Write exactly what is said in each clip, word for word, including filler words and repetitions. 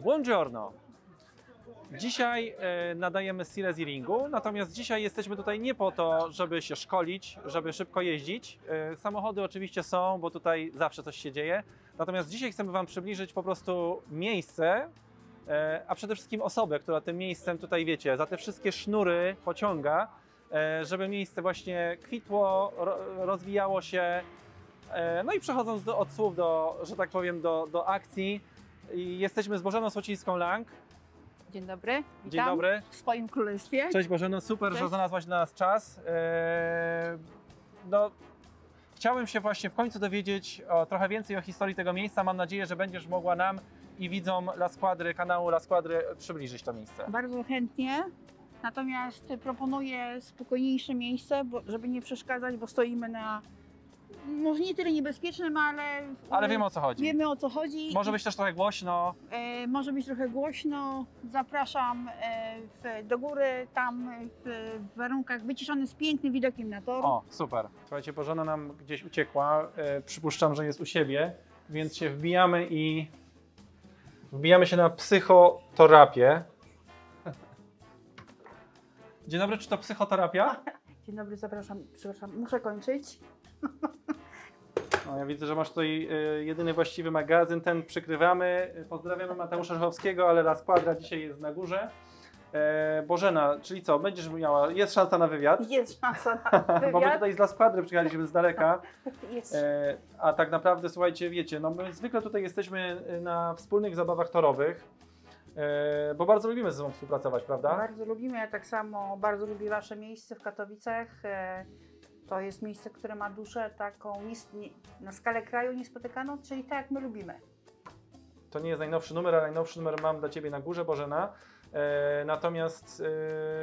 Buongiorno! Dzisiaj e, nadajemy z Silesia Ringu, natomiast dzisiaj jesteśmy tutaj nie po to, żeby się szkolić, żeby szybko jeździć. E, samochody oczywiście są, bo tutaj zawsze coś się dzieje. Natomiast dzisiaj chcemy Wam przybliżyć po prostu miejsce, e, a przede wszystkim osobę, która tym miejscem tutaj, wiecie, za te wszystkie sznury pociąga, e, żeby miejsce właśnie kwitło, ro, rozwijało się. E, no i przechodząc do, od słów do, że tak powiem, do, do akcji, i jesteśmy z Bożeną Słocińską-Lang. Dzień dobry, witam Dzień dobry. w swoim królestwie. Cześć Bożeno, super, Cześć. że znalazłaś dla nas czas. Eee, no, chciałem się właśnie w końcu dowiedzieć o, trochę więcej o historii tego miejsca. Mam nadzieję, że będziesz mogła nam i widzom La Squadry, kanału La Squadry przybliżyć to miejsce. Bardzo chętnie, natomiast proponuję spokojniejsze miejsce, bo, żeby nie przeszkadzać, bo stoimy na, może nie tyle niebezpiecznym, ale... Ale wiemy, o co chodzi. Wiemy, o co chodzi. Może być też trochę głośno. E, może być trochę głośno. Zapraszam e, w, do góry, tam w, w warunkach wyciszonych z pięknym widokiem na tor. O, super. Słuchajcie, Bożena nam gdzieś uciekła. E, przypuszczam, że jest u siebie, więc się wbijamy i wbijamy się na psychoterapię. Dzień dobry, czy to psychoterapia? Dzień dobry, zapraszam, przepraszam, muszę kończyć. No, ja widzę, że masz tutaj y, jedyny właściwy magazyn, ten przykrywamy. Pozdrawiamy Mateusza Żuchowskiego, ale La Squadra dzisiaj jest na górze. E, Bożena, czyli co, będziesz miała, jest szansa na wywiad? Jest szansa na wywiad. Bo my tutaj z La Squadry przyjechaliśmy z daleka. Jest. E, a tak naprawdę, słuchajcie, wiecie, no my zwykle tutaj jesteśmy na wspólnych zabawach torowych, e, bo bardzo lubimy ze sobą współpracować, prawda? Bardzo lubimy, ja tak samo bardzo lubię Wasze miejsce w Katowicach. E, To jest miejsce, które ma duszę taką nies- nie, na skalę kraju niespotykaną, czyli tak jak my lubimy. To nie jest najnowszy numer, ale najnowszy numer mam dla Ciebie na górze, Bożena. E, natomiast, e,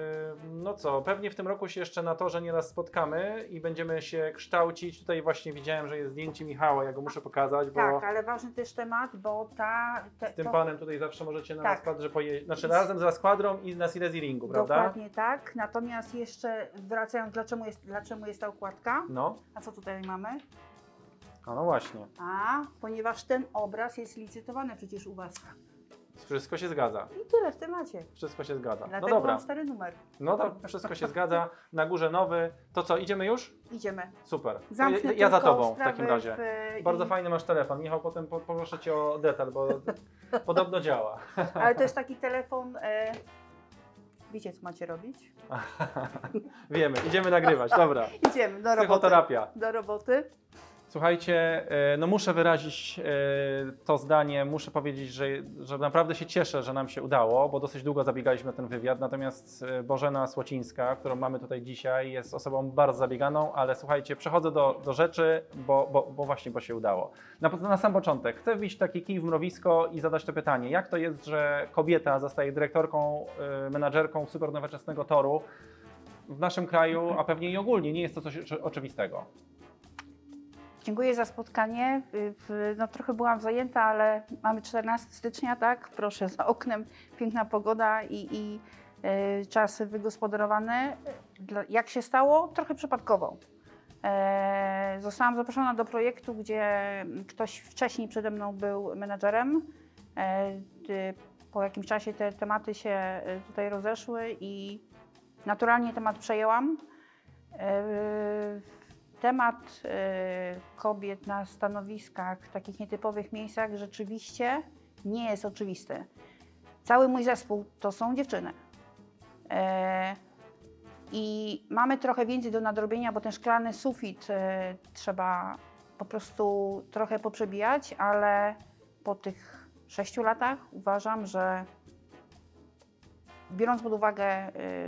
no co, pewnie w tym roku się jeszcze na torze nieraz spotkamy i będziemy się kształcić. Tutaj właśnie widziałem, że jest zdjęcie Michała, ja go muszę pokazać, bo Tak, ale ważny też temat, bo ta... Te, z tym to, panem tutaj zawsze możecie na Tak. La Squadrze pojeździć, znaczy razem z La Squadrą i na Silesia Ringu, prawda? Dokładnie tak. Natomiast jeszcze wracając, dlaczego jest, dlaczego jest ta układka? No, A co tutaj mamy? a no właśnie, A, ponieważ ten obraz jest licytowany przecież u Was. wszystko się zgadza, I tyle w temacie. wszystko się zgadza. No Dlatego dobra, mam stary numer. no to wszystko się zgadza, na górze nowy. To co, idziemy już? Idziemy. Super, to Zamknę ja, ja za tylko Tobą w sprawy takim razie. w- Bardzo i- fajny masz telefon. Michał, potem po- poproszę Cię o detal, bo podobno działa. Ale to jest taki telefon... E... Wiecie, co macie robić? Wiemy, idziemy nagrywać, dobra. Idziemy do roboty. Psychoterapia. Do roboty. Słuchajcie, e, no muszę wyrazić e, to zdanie, muszę powiedzieć, że, że naprawdę się cieszę, że nam się udało, bo dosyć długo zabiegaliśmy o ten wywiad, natomiast e, Bożena Słocińska, którą mamy tutaj dzisiaj, jest osobą bardzo zabieganą, ale słuchajcie, przechodzę do, do rzeczy, bo, bo, bo właśnie, bo się udało. Na, na sam początek chcę wbić taki kij w mrowisko i zadać to pytanie, jak to jest, że kobieta zostaje dyrektorką, e, menadżerką supernowoczesnego toru w naszym kraju, a pewnie i ogólnie, nie jest to coś oczywistego. Dziękuję za spotkanie. W- No, trochę byłam zajęta, ale mamy czternastego stycznia, tak? Proszę, za oknem piękna pogoda i, i e, czas wygospodarowany. Dla- Jak się stało? Trochę przypadkowo. E, zostałam zaproszona do projektu, gdzie ktoś wcześniej przede mną był menadżerem. E, ty- po jakimś czasie te tematy się e, tutaj rozeszły i naturalnie temat przejęłam. E, Temat e, kobiet na stanowiskach, w takich nietypowych miejscach rzeczywiście nie jest oczywisty. Cały mój zespół to są dziewczyny. E, I mamy trochę więcej do nadrobienia, bo ten szklany sufit e, trzeba po prostu trochę poprzebijać, ale po tych sześciu latach uważam, że biorąc pod uwagę e,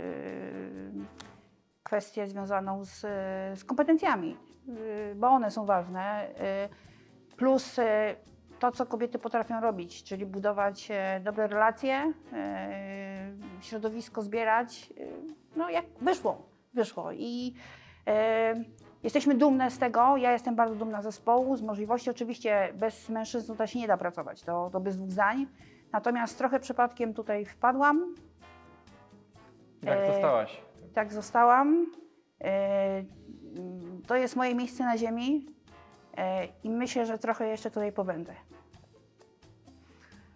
kwestię związaną z, z kompetencjami, yy, bo one są ważne, yy, plus yy, to, co kobiety potrafią robić, czyli budować yy, dobre relacje, yy, środowisko zbierać, yy, no jak wyszło, wyszło i yy, jesteśmy dumne z tego, ja jestem bardzo dumna z zespołu, z możliwości, oczywiście bez mężczyzn tutaj się nie da pracować, to, to bez dwóch zdań, natomiast trochę przypadkiem tutaj wpadłam. Jak E, zostałaś? Tak zostałam. E, To jest moje miejsce na ziemi e, i myślę, że trochę jeszcze tutaj pobędę.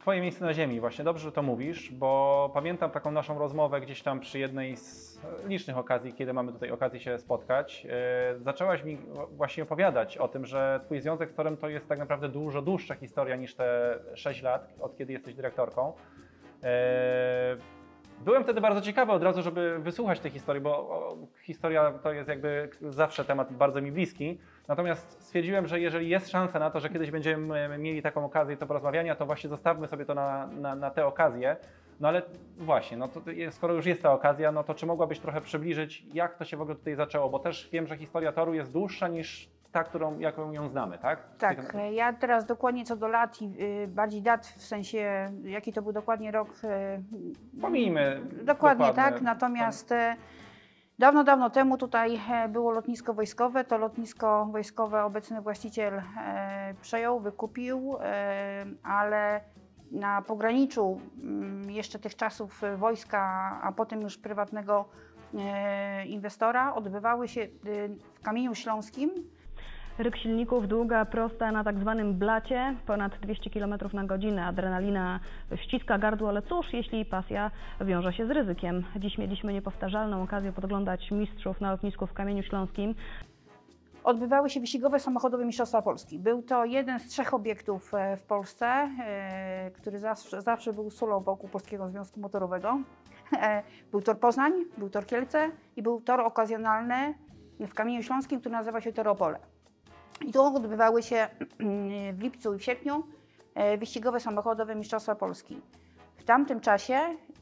Twoje miejsce na ziemi, właśnie dobrze, że to mówisz, bo pamiętam taką naszą rozmowę gdzieś tam przy jednej z licznych okazji, kiedy mamy tutaj okazję się spotkać. Yy, zaczęłaś mi właśnie opowiadać o tym, że Twój związek z torem to jest tak naprawdę dużo dłuższa historia niż te sześć lat, od kiedy jesteś dyrektorką. Yy, Byłem wtedy bardzo ciekawy od razu, żeby wysłuchać tej historii, bo o, historia to jest jakby zawsze temat bardzo mi bliski. Natomiast stwierdziłem, że jeżeli jest szansa na to, że kiedyś będziemy mieli taką okazję do porozmawiania, to właśnie zostawmy sobie to na, na, na tę okazję. No ale właśnie, no to skoro już jest ta okazja, no to czy mogłabyś trochę przybliżyć, jak to się w ogóle tutaj zaczęło? Bo też wiem, że historia toru jest dłuższa niż ta, którą, jaką ją znamy, tak? Tak, ja teraz dokładnie co do lat i y, bardziej dat, w sensie jaki to był dokładnie rok. Y, Pomijmy. Dokładnie dokładne, tak, natomiast y, dawno, dawno temu tutaj e, było lotnisko wojskowe. To lotnisko wojskowe obecny właściciel e, przejął, wykupił, e, ale na pograniczu m, jeszcze tych czasów wojska, a potem już prywatnego e, inwestora odbywały się y, w Kamieniu Śląskim. Ryk silników, długa, prosta, na tak zwanym blacie, ponad dwieście kilometrów na godzinę. Adrenalina ściska gardło, ale cóż, jeśli pasja wiąże się z ryzykiem. Dziś mieliśmy niepowtarzalną okazję podglądać mistrzów na lotnisku w Kamieniu Śląskim. Odbywały się wyścigowe samochodowe Mistrzostwa Polski. Był to jeden z trzech obiektów w Polsce, który zawsze, zawsze był sulą wokół Polskiego Związku Motorowego. Był tor Poznań, był tor Kielce i był tor okazjonalny w Kamieniu Śląskim, który nazywa się Tor Opole. I tu odbywały się w lipcu i w sierpniu wyścigowe samochodowe Mistrzostwa Polski. W tamtym czasie,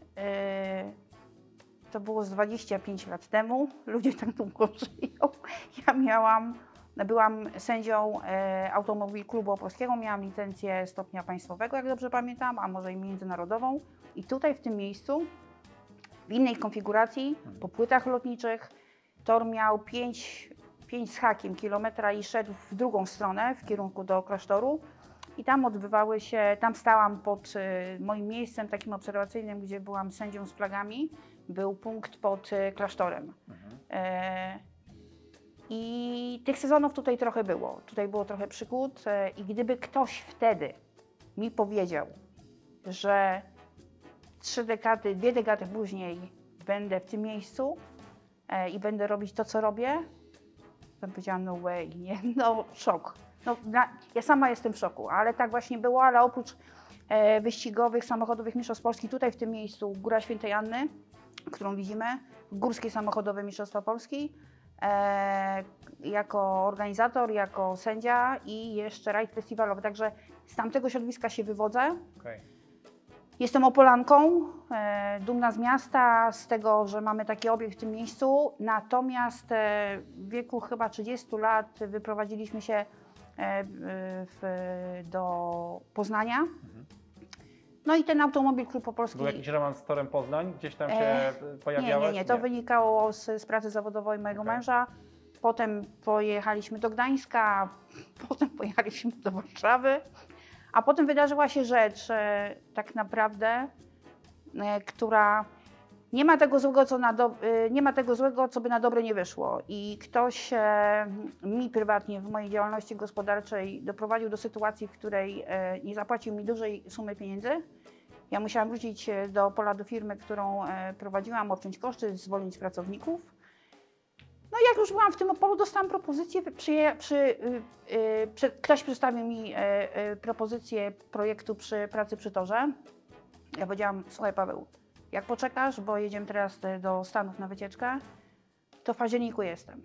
to było z dwadzieścia pięć lat temu, ludzie tak długo żyją. Ja miałam, byłam sędzią Automobil Klubu Opolskiego, miałam licencję stopnia państwowego, jak dobrze pamiętam, a może i międzynarodową. I tutaj w tym miejscu, w innej konfiguracji, po płytach lotniczych, tor miał pięć z hakiem kilometra i szedł w drugą stronę, w kierunku do klasztoru. I tam odbywały się, tam stałam pod y, moim miejscem takim obserwacyjnym, gdzie byłam sędzią z flagami. Był punkt pod y, klasztorem. Mhm. E, I tych sezonów tutaj trochę było. Tutaj było trochę przygód. E, I gdyby ktoś wtedy mi powiedział, że trzy dekady, dwie dekady później będę w tym miejscu e, i będę robić to, co robię, to powiedziałam, no way, nie? No szok. No, na, ja sama jestem w szoku, ale tak właśnie było, ale oprócz e, wyścigowych, samochodowych Mistrzostw Polski, tutaj w tym miejscu Góra Świętej Anny, którą widzimy, Górskie Samochodowe Mistrzostwa Polski, e, jako organizator, jako sędzia i jeszcze rajd festiwalowy, także z tamtego środowiska się wywodzę. Okay. Jestem Opolanką, e, dumna z miasta, z tego, że mamy taki obiekt w tym miejscu, natomiast e, w wieku chyba trzydziestu lat wyprowadziliśmy się e, w, do Poznania. Mhm. No i ten Automobil Klub Opolski... Był jakiś romans z torem Poznań? Gdzieś tam się e, pojawiałeś? Nie, nie, nie, to nie. wynikało z, z pracy zawodowej mojego okay. męża. Potem pojechaliśmy do Gdańska, potem pojechaliśmy do Warszawy. A potem wydarzyła się rzecz e, tak naprawdę, e, która nie ma tego złego, co na do, e, nie ma tego złego, co by na dobre nie wyszło. I ktoś e, mi prywatnie w mojej działalności gospodarczej doprowadził do sytuacji, w której e, nie zapłacił mi dużej sumy pieniędzy. Ja musiałam wrócić do Opola, do firmy, którą e, prowadziłam, obciąć koszty, zwolnić pracowników. No i jak już byłam w tym Opolu, dostałam propozycję, przy, przy, yy, yy, przy, ktoś przedstawił mi yy, yy, propozycję projektu przy pracy przy torze. Ja powiedziałam, słuchaj Paweł, jak poczekasz, bo jedziemy teraz do Stanów na wycieczkę, to w październiku jestem.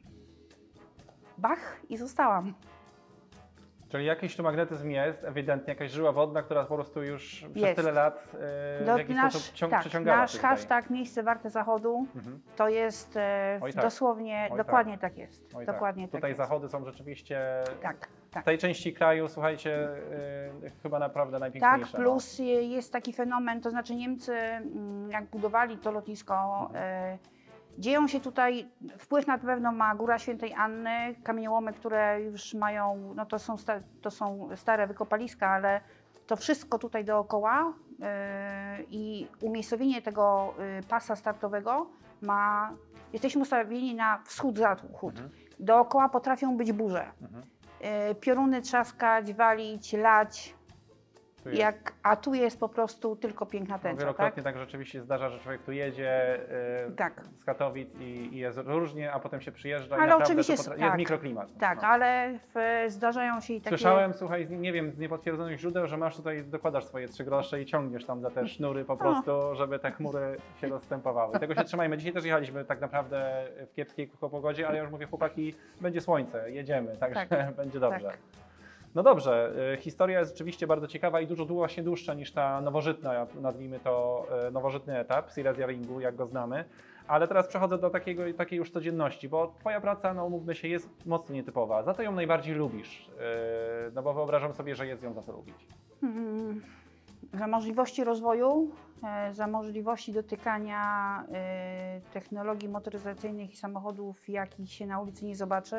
Bach i zostałam. Czyli jakiś tu magnetyzm jest, ewidentnie jakaś żyła wodna, która po prostu już przez jest. tyle lat yy, w jakiś nasz, sposób ciąg, tak, przeciągała. Nasz hashtag miejsce warte zachodu mhm. to jest e, tak. dosłownie, Oj dokładnie tak, tak jest. Oj dokładnie tak. tak Tutaj jest. zachody są rzeczywiście tak, tak. w tej części kraju, słuchajcie, yy, chyba naprawdę najpiękniejsze. Tak, plus no. jest taki fenomen, to znaczy Niemcy jak budowali to lotnisko, mhm. e, dzieją się tutaj, wpływ na pewno ma Góra Świętej Anny, kamieniołomy, które już mają, no to są, sta, to są stare wykopaliska, ale to wszystko tutaj dookoła yy, i umiejscowienie tego yy, pasa startowego ma, jesteśmy ustawieni na wschód-zachód. Mhm. Dookoła potrafią być burze. Mhm. Yy, pioruny trzaskać, walić, lać. Tu jest. Jak, a tu jest po prostu tylko piękna No, tęcza, wielokrotnie tak? tak rzeczywiście zdarza, że człowiek tu jedzie yy, Tak. z Katowic i, i jest różnie, a potem się przyjeżdża Ale i naprawdę oczywiście to s- potra- tak. jest mikroklimat. Tak, No. ale w, zdarzają się i takie... Słyszałem, słuchaj, z, nie wiem, z niepotwierdzonych źródeł, że masz tutaj, dokładasz swoje trzy grosze i ciągniesz tam za te sznury po prostu, żeby te chmury się rozstępowały. Tego się trzymajmy. Dzisiaj też jechaliśmy tak naprawdę w kiepskiej pogodzie, ale ja już mówię, chłopaki, będzie słońce, jedziemy, także Tak. będzie dobrze. Tak. No dobrze, y, historia jest rzeczywiście bardzo ciekawa i dużo właśnie dłuższa niż ta nowożytna, nazwijmy to y, nowożytny etap Silesia Ringu, jak go znamy. Ale teraz przechodzę do takiego, takiej już codzienności, bo twoja praca, no umówmy się, jest mocno nietypowa. Za to ją najbardziej lubisz, y, no bo wyobrażam sobie, że jest ją za to lubić. Mm, Za możliwości rozwoju, e, za możliwości dotykania e, technologii motoryzacyjnych i samochodów, jakich się na ulicy nie zobaczy,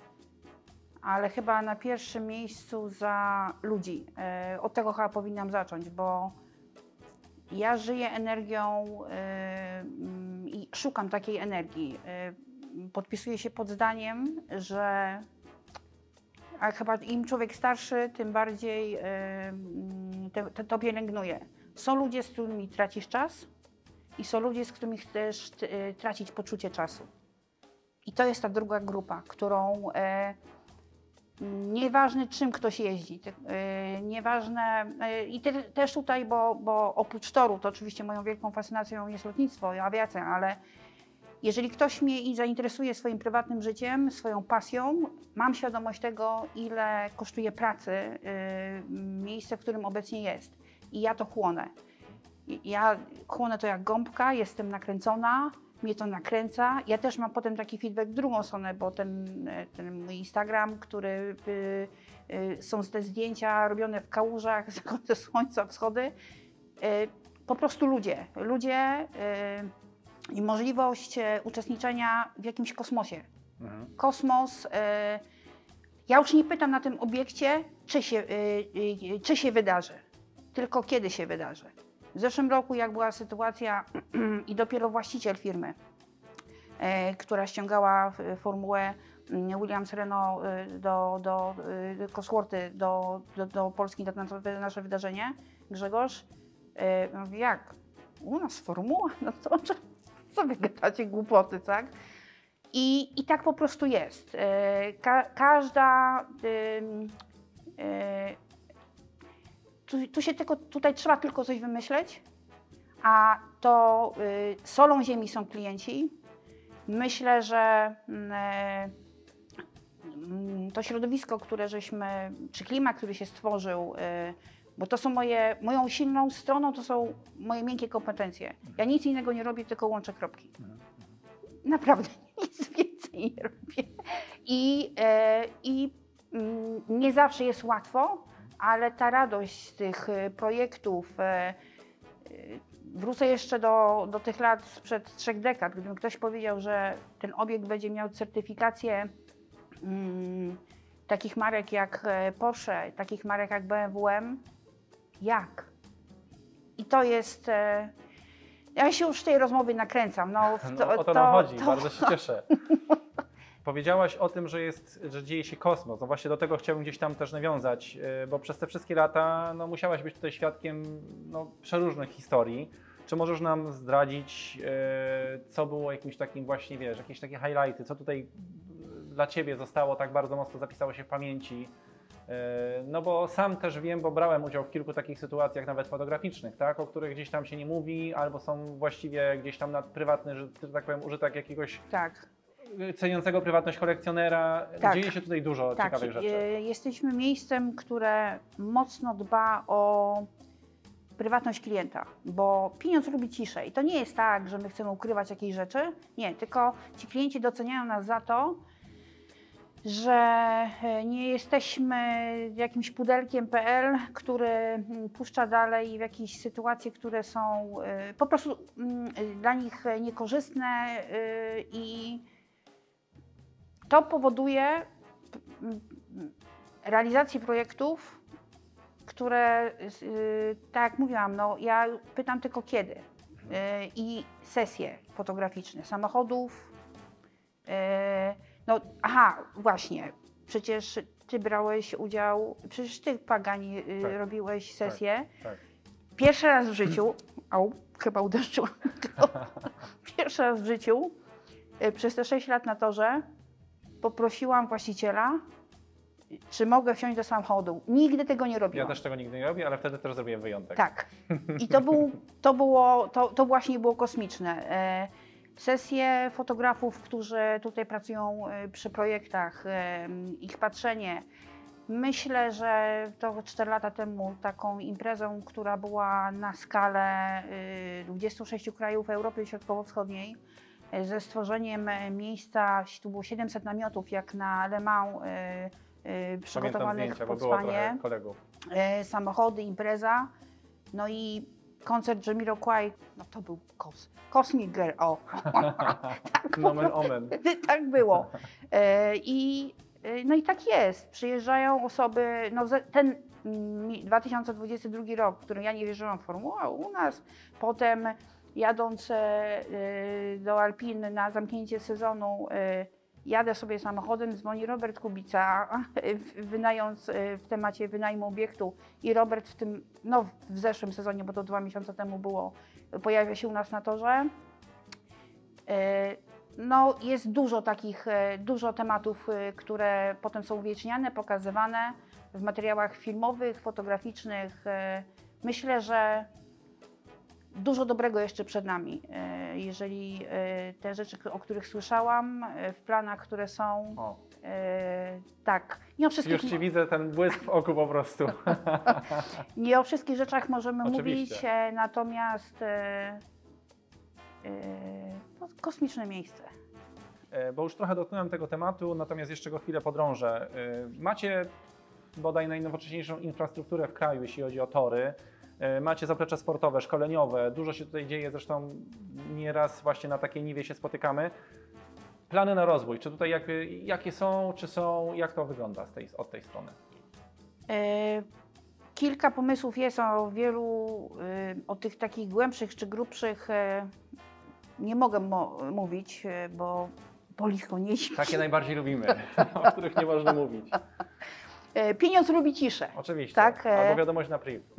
ale chyba na pierwszym miejscu za ludzi. E, Od tego chyba powinnam zacząć, bo ja żyję energią e, mm, i szukam takiej energii. E, Podpisuję się pod zdaniem, że a chyba im człowiek starszy, tym bardziej e, mm, te, te, to pielęgnuje. Są ludzie, z którymi tracisz czas i są ludzie, z którymi chcesz e, tracić poczucie czasu. I to jest ta druga grupa, którą e, nieważne czym ktoś jeździ, te, e, nieważne e, i te, też tutaj, bo, bo oprócz toru, to oczywiście moją wielką fascynacją jest lotnictwo i awiacja, ale jeżeli ktoś mnie i zainteresuje swoim prywatnym życiem, swoją pasją, mam świadomość tego, ile kosztuje pracy yy, miejsce, w którym obecnie jest. I ja to chłonę. I ja chłonę to jak gąbka, jestem nakręcona, mnie to nakręca. Ja też mam potem taki feedback w drugą stronę, bo ten, ten mój Instagram, który yy, yy, są te zdjęcia robione w kałużach, zachody słońca, wschody. Yy, po prostu ludzie. Ludzie yy, i możliwość e, uczestniczenia w jakimś kosmosie. Mhm. Kosmos, e, ja już nie pytam na tym obiekcie, czy się, e, e, czy się wydarzy, tylko kiedy się wydarzy. W zeszłym roku, jak była sytuacja i dopiero właściciel firmy, e, która ściągała formułę Williams Renault e, do, do e, Cosworthy, do, do, do Polski na nasze, nasze wydarzenie, Grzegorz, e, mówi, jak? U nas formuła? No to co wy gadacie głupoty, tak? I, I tak po prostu jest. E, Ka każda... E, e, tu, tu się tylko, tutaj trzeba tylko coś wymyśleć, a to e, solą ziemi są klienci. Myślę, że e, to środowisko, które żeśmy, czy klimat, który się stworzył, e, bo to są moje, moją silną stroną, to są moje miękkie kompetencje. Ja nic innego nie robię, tylko łączę kropki. Naprawdę nic więcej nie robię. I, e, i mm, nie zawsze jest łatwo, ale ta radość z tych e, projektów, e, e, wrócę jeszcze do, do tych lat sprzed trzech dekad, gdyby ktoś powiedział, że ten obiekt będzie miał certyfikację mm, takich marek jak Porsche, takich marek jak B M W M, jak? I to jest... E, ja się już w tej rozmowie nakręcam. No, w to, No, o to, to nam chodzi, to, bardzo się cieszę. Powiedziałaś o tym, że, jest, że dzieje się kosmos. No właśnie do tego chciałbym gdzieś tam też nawiązać, yy, bo przez te wszystkie lata no, musiałaś być tutaj świadkiem no, przeróżnych historii. Czy możesz nam zdradzić, yy, co było jakimś takim właśnie, wiesz, jakieś takie highlighty, co tutaj dla Ciebie zostało tak bardzo mocno, zapisało się w pamięci? No bo sam też wiem, bo brałem udział w kilku takich sytuacjach nawet fotograficznych, tak, o których gdzieś tam się nie mówi, albo są właściwie gdzieś tam na prywatny, że tak powiem, użytek jakiegoś tak. ceniącego prywatność kolekcjonera. Tak. Dzieje się tutaj dużo Tak, ciekawych rzeczy. e, jesteśmy miejscem, które mocno dba o prywatność klienta, bo pieniądz lubi ciszę i to nie jest tak, że my chcemy ukrywać jakieś rzeczy, nie, tylko ci klienci doceniają nas za to, że nie jesteśmy jakimś pudelkiem kropka pe el, który puszcza dalej w jakieś sytuacje, które są po prostu dla nich niekorzystne i to powoduje realizację projektów, które, tak jak mówiłam, no ja pytam tylko kiedy i sesje fotograficzne samochodów. No, aha, właśnie, przecież ty brałeś udział, przecież ty, Pagani, y, Tak. robiłeś sesję. Tak. Pierwszy raz w życiu, au, chyba uderzyłam, pierwszy raz w życiu, y, przez te sześć lat na torze, poprosiłam właściciela, czy mogę wsiąść do samochodu. Nigdy tego nie Ja robiłam. też tego nigdy nie robię, ale wtedy też zrobiłem wyjątek. Tak. I to, był, to, było, to, to właśnie było kosmiczne. E, Sesje fotografów, którzy tutaj pracują e, przy projektach, e, ich patrzenie. Myślę, że to cztery lata temu taką imprezą, która była na skalę e, dwudziestu sześciu krajów Europy Środkowo-Wschodniej, e, ze stworzeniem e, miejsca, tu było siedemset namiotów, jak na Le Mans, e, e, Pamiętam przygotowanych zdjęcia, bo pod było spanie. trochę kolegów. E, samochody, impreza, no i koncert Jamiroquai, no to był kos, Cosmic Girl, o, tak, Nomen omen. tak było. E, i, e, no i tak jest, przyjeżdżają osoby, no ze- ten mm, dwa tysiące dwudziesty drugi rok, w którym ja nie wierzyłam w formułę, u nas, potem jadąc e, do Alpin na zamknięcie sezonu, e, jadę sobie samochodem, dzwoni Robert Kubica, wynając w temacie wynajmu obiektu i Robert w tym, no w zeszłym sezonie, bo to dwa miesiące temu było, pojawia się u nas na torze. No jest dużo takich, dużo tematów, które potem są uwieczniane, pokazywane w materiałach filmowych, fotograficznych. Myślę, że dużo dobrego jeszcze przed nami, e, jeżeli e, te rzeczy, o których słyszałam, e, w planach, które są, O, e, tak, nie o wszystkich, już ci widzę ten błysk w oku po prostu. nie o wszystkich rzeczach możemy Oczywiście. mówić, e, natomiast e, e, no, kosmiczne miejsce. E, Bo już trochę dotknąłem tego tematu, natomiast jeszcze go chwilę podrążę. E, Macie bodaj najnowocześniejszą infrastrukturę w kraju, jeśli chodzi o tory. E, Macie zaplecze sportowe, szkoleniowe, dużo się tutaj dzieje, zresztą nieraz właśnie na takiej niwie się spotykamy. Plany na rozwój, czy tutaj jak, jakie są, czy są, jak to wygląda z tej, od tej strony? E, Kilka pomysłów jest o wielu, e, o tych takich głębszych czy grubszych, e, nie mogę mo- mówić, e, bo po licho nie śpi. Takie najbardziej lubimy, o których nie można mówić. E, Pieniądz lubi ciszę. Oczywiście, Tak, e- albo wiadomość na priv.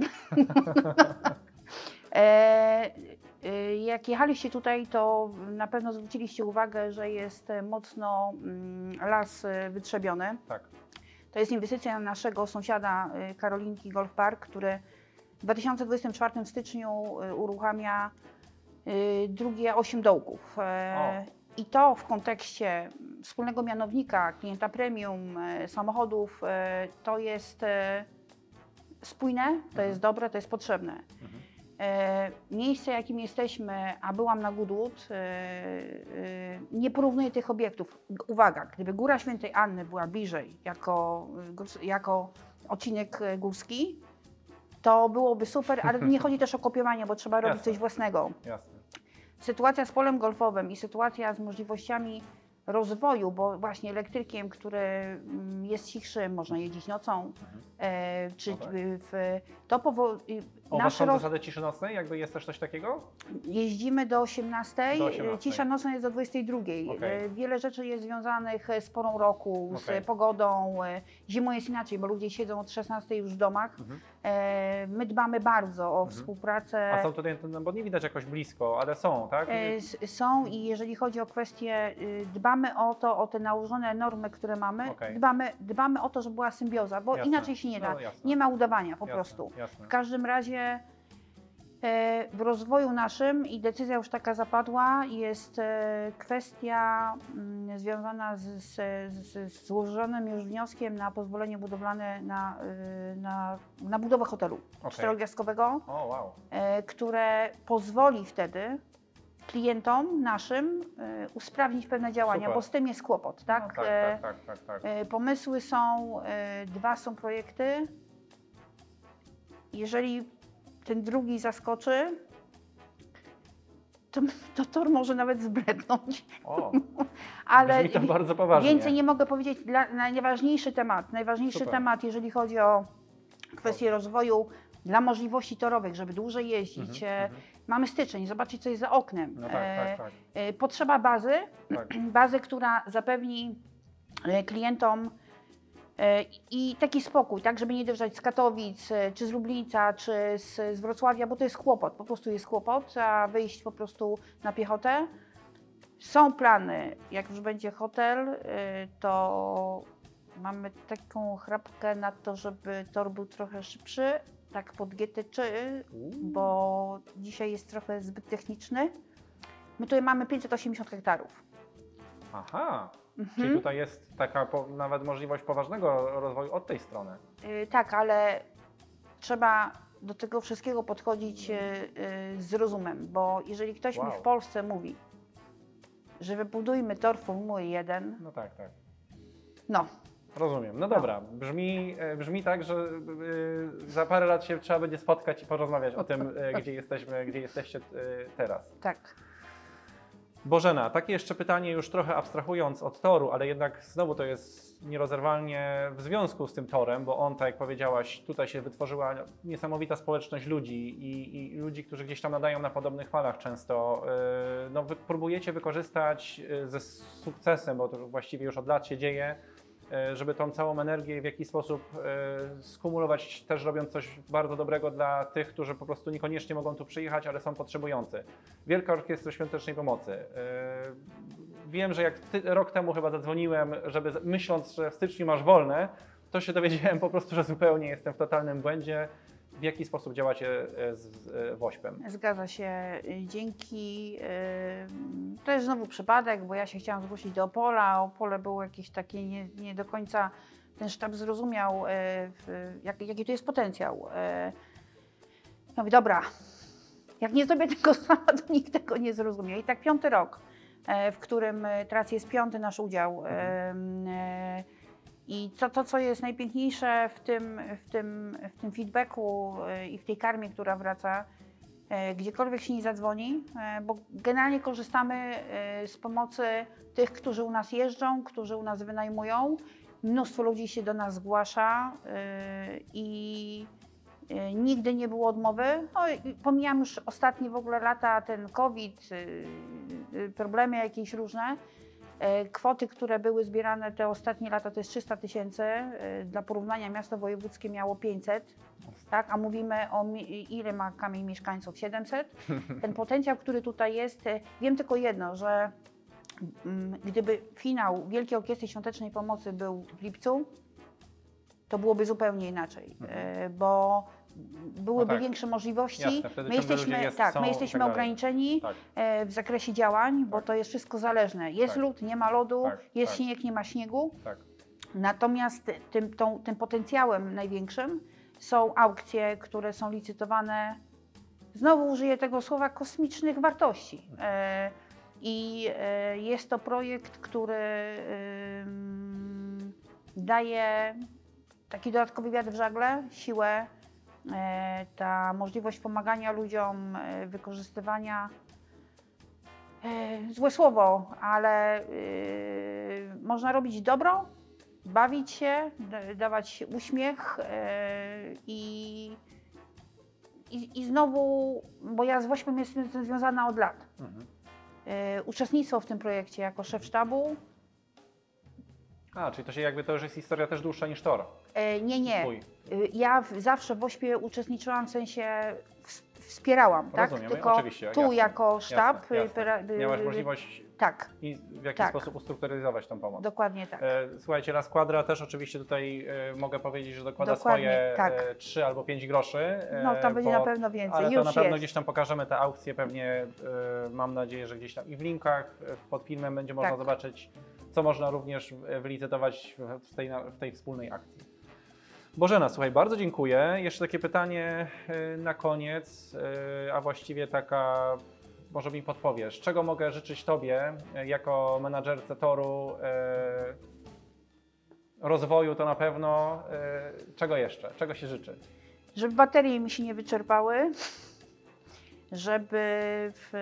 E, e, jak jechaliście tutaj, to na pewno zwróciliście uwagę, że jest mocno mm, las e, wytrzebiony. Tak. To jest inwestycja naszego sąsiada e, Karolinki Golf Park, który w dwa tysiące dwudziestym czwartym w styczniu e, uruchamia e, drugie osiem dołków. E, I to w kontekście wspólnego mianownika, klienta premium, e, samochodów, e, to jest e, spójne, to jest dobre, to jest potrzebne. Mhm. E, miejsce, jakim jesteśmy, a byłam na Goodwood, e, e, nie porównuję tych obiektów. Uwaga, gdyby Góra Świętej Anny była bliżej jako, górs- jako odcinek e, górski, to byłoby super, ale nie chodzi też o kopiowanie, bo trzeba robić Jasne. coś własnego. Jasne. Sytuacja z polem golfowym i sytuacja z możliwościami rozwoju, bo właśnie elektrykiem, który mm, jest cichszy, można jeździć nocą, e, czy No tak. w, to powoduje. O, was Nasz są roz... zasady ciszy nocnej? Jakby jest też coś takiego? Jeździmy do osiemnastej, Do osiemnastej. cisza nocna jest do dwudziestej drugiej. Okej. E, Wiele rzeczy jest związanych z porą roku, Okej. z pogodą. e, Zimą jest inaczej, bo ludzie siedzą od szesnastej już w domach. Mhm. E, My dbamy bardzo o Mhm. współpracę. A są tutaj, no bo nie widać jakoś blisko, ale są, tak? E, s- Są i jeżeli chodzi o kwestie, y, dbamy o to, o te nałożone normy, które mamy, Okej. dbamy, dbamy o to, żeby była symbioza, bo Jasne. inaczej się nie da. No, jasne. Nie ma udawania po Jasne, prostu. Jasne. W każdym razie e, w rozwoju naszym i decyzja już taka zapadła, jest e, kwestia mm, związana z, z, z, z złożonym już wnioskiem na pozwolenie budowlane na, y, na, na budowę hotelu Okej. czterogwiazdkowego, O, wow. e, które pozwoli wtedy klientom naszym e, usprawnić pewne działania, Super. bo z tym jest kłopot, tak? No, tak, E, tak, tak, tak, tak. e, Pomysły są, e, dwa są projekty. Jeżeli ten drugi zaskoczy, to, to tor może nawet zbrednąć, O, ale brzmi to bardzo poważnie. więcej nie mogę powiedzieć. Dla, najważniejszy temat, najważniejszy Super. temat, jeżeli chodzi o kwestię rozwoju dla możliwości torowych, żeby dłużej jeździć. Mhm, E, mhm. Mamy styczeń, zobaczcie co jest za oknem. No tak, E, tak, tak. e, Potrzeba bazy, tak. bazy, która zapewni e, klientom I taki spokój, tak, żeby nie dojeżdżać z Katowic, czy z Lublińca, czy z, z Wrocławia, bo to jest kłopot, po prostu jest kłopot, a wyjść po prostu na piechotę. Są plany, jak już będzie hotel, to mamy taką chrapkę na to, żeby tor był trochę szybszy, tak pod G T trzy, bo dzisiaj jest trochę zbyt techniczny. My tutaj mamy pięćset osiemdziesiąt hektarów. Aha, Mhm. czyli tutaj jest taka po, nawet możliwość poważnego rozwoju od tej strony. Yy, tak, ale trzeba do tego wszystkiego podchodzić yy, yy, z rozumem, bo jeżeli ktoś Wow. mi w Polsce mówi, że wybudujmy tor Formuły jeden, No tak, tak. no, Rozumiem. No dobra, brzmi, e, brzmi tak, że y, za parę lat się trzeba będzie spotkać i porozmawiać o tym, y, gdzie jesteśmy, gdzie jesteście y, teraz. tak. Bożena, takie jeszcze pytanie, już trochę abstrahując od toru, ale jednak znowu to jest nierozerwalnie w związku z tym torem, bo on, tak jak powiedziałaś, tutaj się wytworzyła niesamowita społeczność ludzi i, i ludzi, którzy gdzieś tam nadają na podobnych falach często. Yy, no, wy próbujecie wykorzystać ze sukcesem, bo to właściwie już od lat się dzieje, żeby tą całą energię w jakiś sposób e, skumulować, też robiąc coś bardzo dobrego dla tych, którzy po prostu niekoniecznie mogą tu przyjechać, ale są potrzebujący. Wielka Orkiestra Świątecznej Pomocy. E, wiem, że jak ty, rok temu chyba zadzwoniłem, żeby myśląc, że w styczniu masz wolne, to się dowiedziałem po prostu, że zupełnie jestem w totalnym błędzie. W jaki sposób działacie z, z WOŚP-em? Zgadza się. Dzięki. Yy, to jest znowu przypadek, bo ja się chciałam zgłosić do Opola, a Opole było jakieś takie nie, nie do końca, ten sztab zrozumiał, yy, w, jak, jaki to jest potencjał. Yy, ja mówię, dobra, jak nie zrobię tego sama, to nikt tego nie zrozumie. I tak piąty rok, yy, w którym teraz jest piąty nasz udział. Yy, yy, I to, to, co jest najpiękniejsze w tym, w tym, w tym feedbacku i w tej karmie, która wraca, gdziekolwiek się nie zadzwoni, bo generalnie korzystamy z pomocy tych, którzy u nas jeżdżą, którzy u nas wynajmują. Mnóstwo ludzi się do nas zgłasza i nigdy nie było odmowy. No, pomijam już ostatnie w ogóle lata, ten COVID, problemy jakieś różne. Kwoty, które były zbierane te ostatnie lata, to jest trzysta tysięcy. Dla porównania miasto wojewódzkie miało pięćset, tak? A mówimy o ile ma Kamień mieszkańców? siedemset. Ten potencjał, który tutaj jest, wiem tylko jedno, że gdyby finał Wielkiej Orkiestry Świątecznej Pomocy był w lipcu, to byłoby zupełnie inaczej, mhm. bo byłyby no tak. większe możliwości. Jasne, my jesteśmy, jest, tak, są, my jesteśmy tak ograniczeni tak. w zakresie działań, bo tak. to jest wszystko zależne. Jest tak. lód, nie ma lodu, tak. jest tak. śnieg, nie ma śniegu. Tak. Natomiast tym, tą, tym potencjałem największym są aukcje, które są licytowane, znowu użyję tego słowa, kosmicznych wartości. E, I e, jest to projekt, który e, daje taki dodatkowy wiatr w żagle, siłę, e, ta możliwość pomagania ludziom, e, wykorzystywania, e, złe słowo, ale e, można robić dobro, bawić się, dawać uśmiech e, i, i, i znowu, bo ja z WOŚP-em jestem związana od lat. Mhm. E, uczestnictwo w tym projekcie jako szef sztabu. A, czyli to się jakby to już jest historia też dłuższa niż tor. E, nie, nie. Twój. Ja w, zawsze w WOŚP-ie uczestniczyłam, w sensie w, wspierałam, tak? Rozumiemy, tylko oczywiście, tu jasne, jako sztab. Jasne, jasne. Miałaś możliwość tak. i w jakiś tak. sposób ustrukturyzować tą pomoc. Dokładnie tak. E, słuchajcie, La Squadra też oczywiście tutaj e, mogę powiedzieć, że dokłada Dokładnie, swoje tak. e, trzy albo pięć groszy. E, no tam będzie bo, na pewno więcej, ale to już na pewno jest. gdzieś tam pokażemy te aukcje, pewnie e, mam nadzieję, że gdzieś tam i w linkach pod filmem będzie można tak. zobaczyć, co można również wylicytować w tej, w tej wspólnej akcji. Bożena, słuchaj, bardzo dziękuję. Jeszcze takie pytanie na koniec, a właściwie taka, może mi podpowiesz, czego mogę życzyć Tobie jako menadżerce toru, rozwoju to na pewno, czego jeszcze, czego się życzy? Żeby baterie mi się nie wyczerpały, żeby w,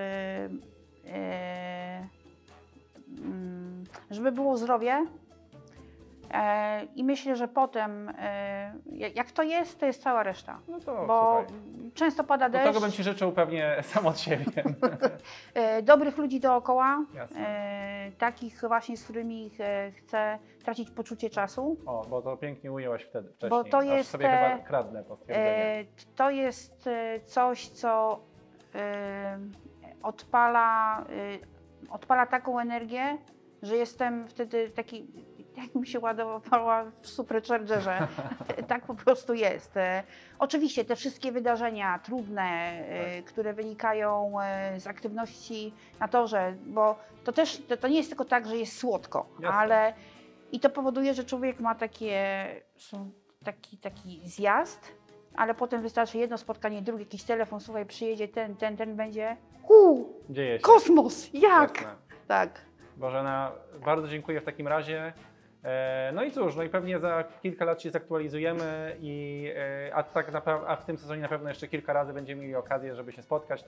e, żeby było zdrowie, E, I myślę, że potem, e, jak to jest, to jest cała reszta. No to Bo słuchaj. często pada Do deszcz. tego bym Ci życzył pewnie sam od siebie. E, dobrych ludzi dookoła, Jasne. e, takich właśnie, z którymi e, chcę tracić poczucie czasu. O, bo to pięknie ujęłaś wtedy wcześniej. Bo to Aż jest, sobie e, chyba kradnę po stwierdzeniu. E, to jest e, coś, co e, odpala, e, odpala taką energię, że jestem wtedy taki, jakbym się ładowała w superchargerze. Tak po prostu jest. E, oczywiście te wszystkie wydarzenia trudne, e, które wynikają e, z aktywności na torze, bo to też to, to nie jest tylko tak, że jest słodko, Jasne. ale i to powoduje, że człowiek ma takie, są taki, taki zjazd, ale potem wystarczy jedno spotkanie, drugie, jakiś telefon, słuchaj, przyjedzie ten, ten, ten będzie. Uu, Dzieje się. kosmos, jak? Jasne. Tak. Bożena, bardzo dziękuję w takim razie. E, No i cóż, no i pewnie za kilka lat się zaktualizujemy, i, e, a, tak napra- a w tym sezonie na pewno jeszcze kilka razy będziemy mieli okazję, żeby się spotkać.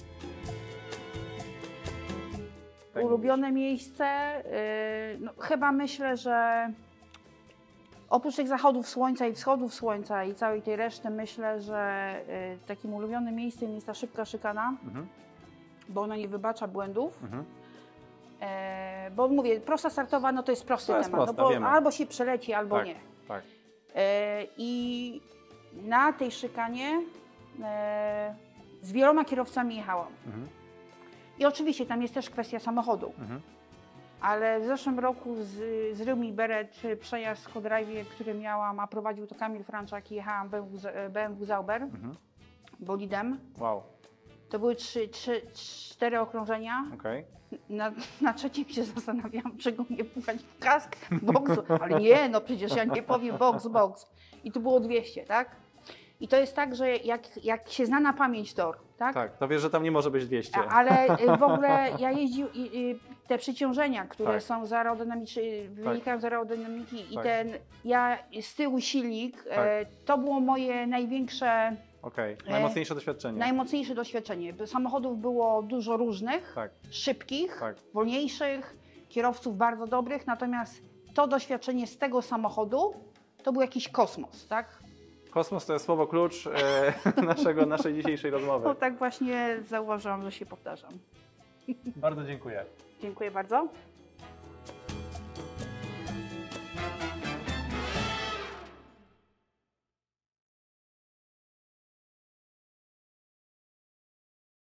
Tak Ulubione miejsce, yy, no, chyba myślę, że oprócz tych zachodów słońca i wschodów słońca i całej tej reszty, myślę, że yy, takim ulubionym miejscem jest ta szybka szykana, Mhm, bo ona nie wybacza błędów. mhm. E, bo mówię, prosta startowa, no to jest prosty To jest temat, prosta, no bo wiemy. albo się przeleci, albo Tak, nie. tak. E, I na tej szykanie e, z wieloma kierowcami jechałam. Mhm, I oczywiście tam jest też kwestia samochodu, mhm. ale w zeszłym roku z, zrył mi beret przejazd w Codrive, który miałam, a prowadził to Kamil Franczak i jechałam B M W, z- B M W Zauber Mhm. bolidem. Wow, To były trzy, trzy, cztery okrążenia. okej. Na, na trzecim się zastanawiałam, czego mnie pchać w kask, boksu, ale nie, no przecież ja nie powiem boks, boks. I tu było dwieście, tak? I to jest tak, że jak, jak się zna na pamięć tor, tak? Tak, to wiesz, że tam nie może być dwieście. A- Ale y, w ogóle ja jeździł i, y, te przyciążenia, które Tak. są z aerodynamiczne, wynikają z aerodynamiki i Tak. ten, ja z tyłu silnik, e, to było moje największe, Okej, najmocniejsze doświadczenie. najmocniejsze doświadczenie. Bo samochodów było dużo różnych, Tak, szybkich, tak. wolniejszych, kierowców bardzo dobrych, natomiast to doświadczenie z tego samochodu to był jakiś kosmos, tak? Kosmos to jest słowo klucz e, naszego, naszej dzisiejszej rozmowy. No tak właśnie zauważyłam, że się powtarzam. Bardzo dziękuję. Dziękuję bardzo.